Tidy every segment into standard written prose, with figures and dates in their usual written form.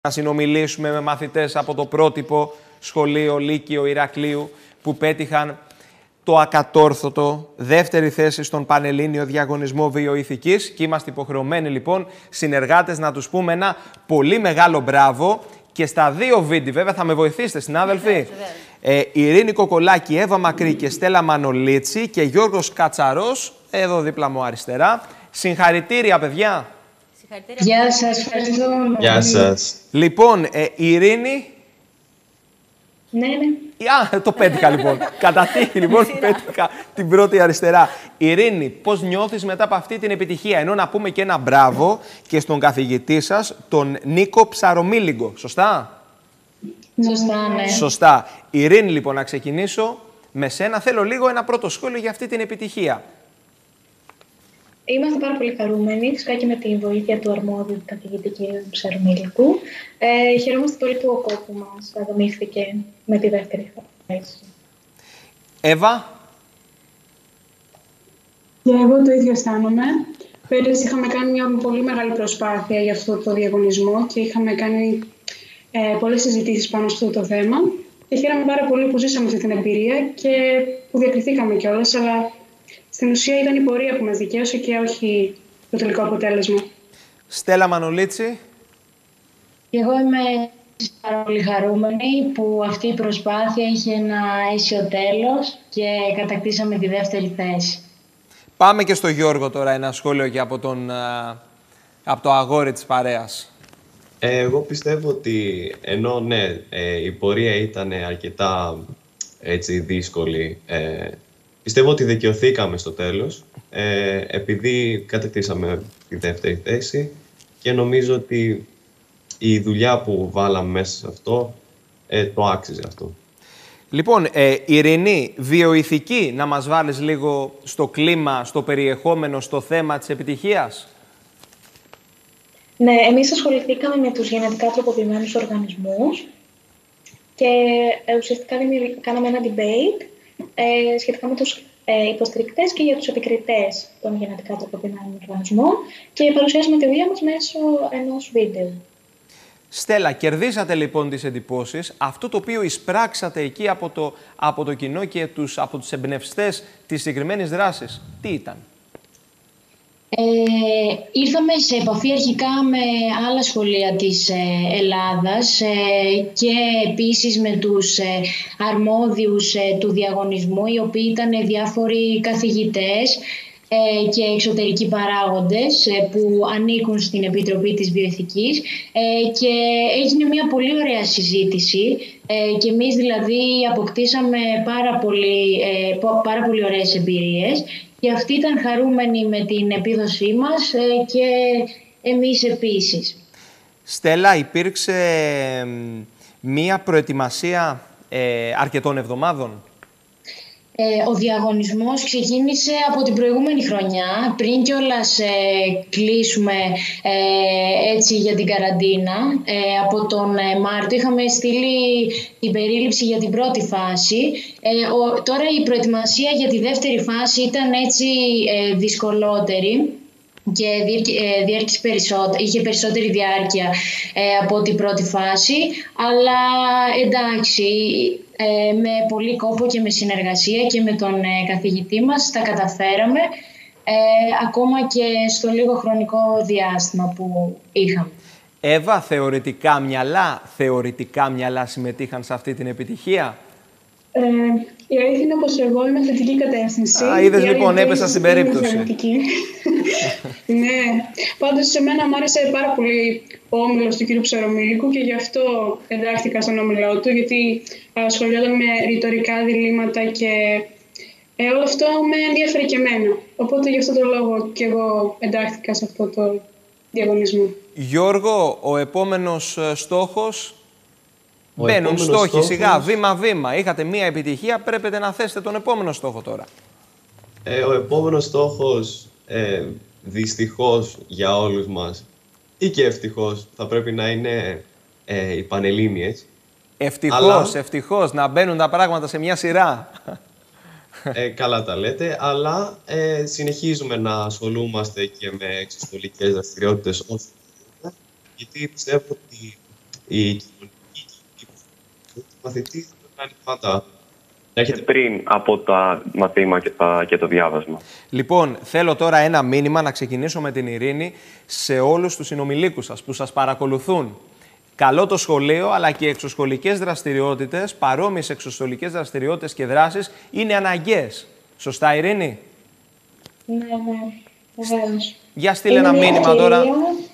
να συνομιλήσουμε με μαθητές από το πρότυπο σχολείο Λύκειο Ηρακλείου που πέτυχαν το ακατόρθωτο δεύτερη θέση στον Πανελλήνιο Διαγωνισμό Βιοειθικής και είμαστε υποχρεωμένοι λοιπόν συνεργάτες να τους πούμε ένα πολύ μεγάλο μπράβο και στα δύο βίντεο βέβαια θα με βοηθήσετε συνάδελφοι. Ειρήνη Κοκολάκη, Εύα Μακρύ και Στέλλα Μανολίτση και Γιώργος Κατσαρός εδώ δίπλα μου αριστερά. Συγχαρητήρια παιδιά. Γεια σας, ευχαριστώ. Γεια σας. Λοιπόν, Ειρήνη. Ναι. Το πέτυχα λοιπόν. Κατά τύχη λοιπόν πέτυχα την πρώτη αριστερά. Ειρήνη, πώς νιώθεις μετά από αυτή την επιτυχία? Ενώ να πούμε και ένα μπράβο και στον καθηγητή σας, τον Νίκο Ψαρομίλιγκο. Σωστά? Σωστά, ναι. Σωστά. Ειρήνη, λοιπόν, να ξεκινήσω με σένα. Θέλω λίγο ένα πρώτο σχόλιο για αυτή την επιτυχία. Είμαστε πάρα πολύ χαρούμενοι, φυσικά και με τη βοήθεια του αρμόδιου του καθηγητή κ. Ψαρομίλικου. Χαιρόμαστε πολύ που ο κόπο μας αδομήθηκε με τη δεύτερη θέση. Εύα. Και εγώ το ίδιο αισθάνομαι. Πέρυσι είχαμε κάνει μια πολύ μεγάλη προσπάθεια για αυτό το διαγωνισμό και είχαμε κάνει πολλές συζητήσεις πάνω σε αυτό το θέμα. Και χαίρομαι πάρα πολύ που ζήσαμε αυτή την εμπειρία και που διακριθήκαμε κιόλας, αλλά στην ουσία ήταν η πορεία που μας δικαίωσε και όχι το τελικό αποτέλεσμα. Στέλλα Μανολίτση. Και εγώ είμαι πάρα πολύ χαρούμενη που αυτή η προσπάθεια είχε ένα αίσιο τέλος και κατακτήσαμε τη δεύτερη θέση. Πάμε και στο Γιώργο τώρα ένα σχόλιο και από το αγόρι της παρέας. Εγώ πιστεύω ότι ενώ ναι, η πορεία ήταν αρκετά έτσι, δύσκολη, πιστεύω ότι δικαιωθήκαμε στο τέλος, επειδή κατακτήσαμε τη δεύτερη θέση και νομίζω ότι η δουλειά που βάλαμε μέσα σε αυτό το άξιζε αυτό. Λοιπόν, Ειρηνή, βιοειθική, να μας βάλεις λίγο στο κλίμα, στο περιεχόμενο, στο θέμα της επιτυχίας. Ναι, εμείς ασχοληθήκαμε με τους γενετικά τροποποιημένους οργανισμούς και ουσιαστικά κάναμε ένα debate σχετικά με τους υποστηρικτές και για τους επικριτές των γενετικά τροποποιημένων οργανισμών και παρουσιάσαμε τη δουλειά μας μέσω ενός βίντεο. Στέλλα, κερδίσατε λοιπόν τις εντυπώσεις. Αυτό το οποίο εισπράξατε εκεί από το κοινό και από τους εμπνευστές της συγκεκριμένης δράσης, τι ήταν? Ήρθαμε σε επαφή αρχικά με άλλα σχολεία της Ελλάδας και επίσης με τους αρμόδιους του διαγωνισμού, οι οποίοι ήταν διάφοροι καθηγητές και εξωτερικοί παράγοντες που ανήκουν στην Επιτροπή της Βιοειθικής και έγινε μια πολύ ωραία συζήτηση και εμείς δηλαδή αποκτήσαμε πάρα πολύ ωραίες εμπειρίες και αυτοί ήταν χαρούμενοι με την επίδοσή μας και εμείς επίσης. Στέλλα, υπήρξε μία προετοιμασία αρκετών εβδομάδων? Ο διαγωνισμός ξεκίνησε από την προηγούμενη χρονιά, πριν κιόλας κλείσουμε έτσι για την καραντίνα. Από τον Μάρτιο είχαμε στείλει την περίληψη για την πρώτη φάση. Τώρα η προετοιμασία για τη δεύτερη φάση ήταν έτσι δυσκολότερη και είχε περισσότερη διάρκεια από την πρώτη φάση, αλλά εντάξει, με πολύ κόπο και με συνεργασία και με τον καθηγητή μας τα καταφέραμε, ακόμα και στο λίγο χρονικό διάστημα που είχαμε. Εύα, θεωρητικά μυαλά συμμετείχαν σε αυτή την επιτυχία? Η αλήθεια είναι πως εγώ είμαι θετική κατεύθυνση. Είδες λοιπόν, έπεσα στην περίπτωση. Ναι, πάντως σε μένα μου άρεσε πάρα πολύ ο όμιλος του κ. Ψαρομίλικου και γι' αυτό εντάχθηκα στον όμιλό του, γιατί ασχολιόταν με ρητορικά διλήμματα και όλο αυτό με ενδιαφέρει και εμένα. Οπότε γι' αυτό το λόγο και εγώ εντάχθηκα σε αυτό το διαγωνισμό. Γιώργο, ο επόμενος στόχος? Μπαίνουν στόχοι σιγά, βήμα-βήμα. Είχατε μία επιτυχία, πρέπει να θέσετε τον επόμενο στόχο τώρα. Ο επόμενος στόχος, δυστυχώς για όλους μας, ή και ευτυχώς, θα πρέπει να είναι οι Πανελλήνιες. Ευτυχώς, να μπαίνουν τα πράγματα σε μια σειρά. Καλά τα λέτε, αλλά συνεχίζουμε να ασχολούμαστε και με εξωσχολικές δραστηριότητες όσο γίνεται, γιατί πιστεύω ότι η κοινωνική μαθητής δεν το κάνει πάντα. Έχετε πριν από τα μαθήματα και το διάβασμα. Λοιπόν, θέλω τώρα ένα μήνυμα να ξεκινήσω με την Ειρήνη σε όλους τους συνομιλίκους σας που σας παρακολουθούν. Καλό το σχολείο, αλλά και οι εξωσχολικές δραστηριότητες, παρόμοιες εξωσχολικές δραστηριότητες και δράσεις είναι αναγκαίες. Σωστά, Ειρήνη? Ναι, βεβαίως. Για στείλε ένα μήνυμα τώρα.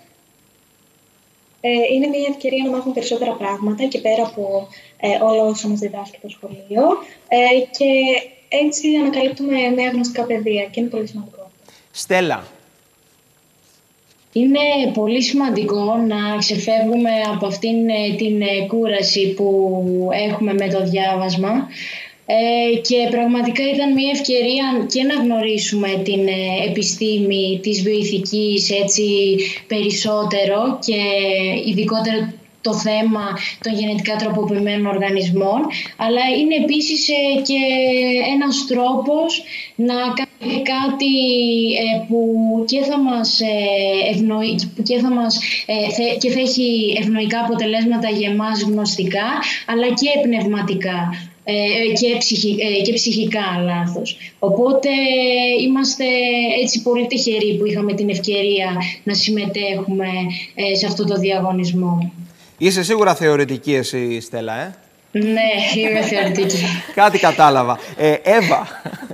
Είναι μια ευκαιρία να μάθουμε περισσότερα πράγματα και πέρα από όλα όσα μας διδάσκει το σχολείο και έτσι ανακαλύπτουμε νέα γνωστικά πεδία και είναι πολύ σημαντικό. Στέλλα. Είναι πολύ σημαντικό να ξεφεύγουμε από αυτήν την κούραση που έχουμε με το διάβασμα και πραγματικά ήταν μια ευκαιρία και να γνωρίσουμε την επιστήμη της βιοειθικής έτσι περισσότερο και ειδικότερα το θέμα των γενετικά τροποποιημένων οργανισμών, αλλά είναι επίσης και ένας τρόπος να κάνουμε κάτι που και θα μας ευνοεί και θα έχει ευνοϊκά αποτελέσματα για εμάς γνωστικά, αλλά και πνευματικά. Και ψυχικά λάθος. Οπότε είμαστε έτσι πολύ τυχεροί που είχαμε την ευκαιρία να συμμετέχουμε σε αυτό το διαγωνισμό. Είσαι σίγουρα θεωρητική εσύ, Στέλλα, Ναι, είμαι θεωρητική. Κάτι κατάλαβα. Εύα.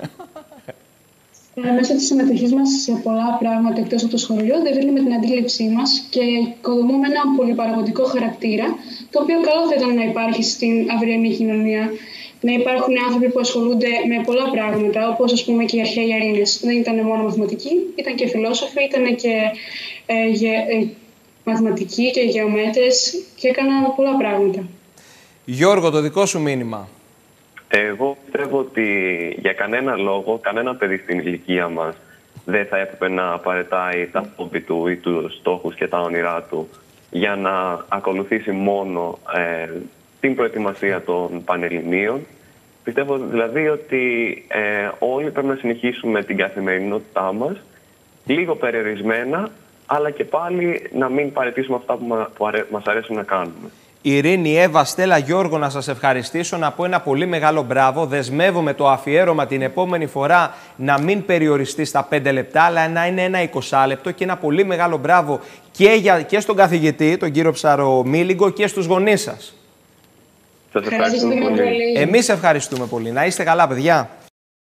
Μέσω της συμμετοχής μας σε πολλά πράγματα εκτός από το σχολείο, διευρύνουμε την αντίληψή μας και οικοδομούμε ένα πολυπαραγωγικό χαρακτήρα, το οποίο καλό θα ήταν να υπάρχει στην αυριανή κοινωνία. Να υπάρχουν άνθρωποι που ασχολούνται με πολλά πράγματα, όπως ας πούμε και οι αρχαίοι Έλληνες. Δεν ήταν μόνο μαθηματικοί, ήταν και φιλόσοφοι, ήταν και μαθηματικοί και γεωμέτρες και έκαναν πολλά πράγματα. Γιώργο, το δικό σου μήνυμα. Εγώ πιστεύω ότι για κανένα λόγο, κανένα παιδί στην ηλικία μας δεν θα έπρεπε να παρετάει τα χόμπι του ή τους στόχους και τα όνειρά του για να ακολουθήσει μόνο την προετοιμασία των Πανελληνίων. Πιστεύω δηλαδή ότι όλοι πρέπει να συνεχίσουμε την καθημερινότητά μας, λίγο περιορισμένα, αλλά και πάλι να μην παραιτήσουμε αυτά που μας αρέσουν να κάνουμε. Ειρήνη, Εύα, Στέλλα, Γιώργο, να σας ευχαριστήσω, να πω ένα πολύ μεγάλο μπράβο. Δεσμεύομαι το αφιέρωμα την επόμενη φορά να μην περιοριστεί στα 5 λεπτά, αλλά να είναι ένα 20 λεπτό και ένα πολύ μεγάλο μπράβο και στον καθηγητή, τον κύριο Ψαρομίλιγκο, και στους γονείς σας. Σας ευχαριστούμε πολύ. Εμείς ευχαριστούμε πολύ. Να είστε καλά, παιδιά.